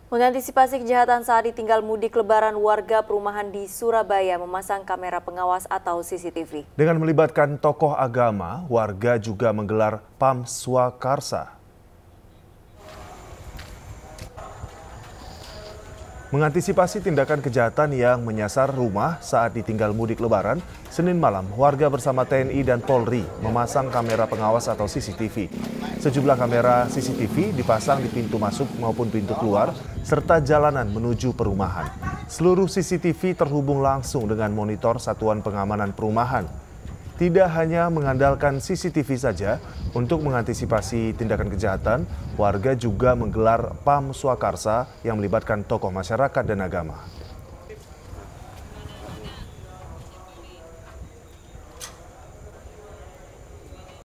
Mengantisipasi kejahatan saat ditinggal mudik lebaran, warga perumahan di Surabaya memasang kamera pengawas atau CCTV. Dengan melibatkan tokoh agama, warga juga menggelar Pam Swakarsa. Mengantisipasi tindakan kejahatan yang menyasar rumah saat ditinggal mudik lebaran, Senin malam warga bersama TNI dan Polri memasang kamera pengawas atau CCTV. Sejumlah kamera CCTV dipasang di pintu masuk maupun pintu keluar, serta jalanan menuju perumahan. Seluruh CCTV terhubung langsung dengan monitor Satuan Pengamanan Perumahan. Tidak hanya mengandalkan CCTV saja, untuk mengantisipasi tindakan kejahatan, warga juga menggelar Pam Swakarsa yang melibatkan tokoh masyarakat dan agama.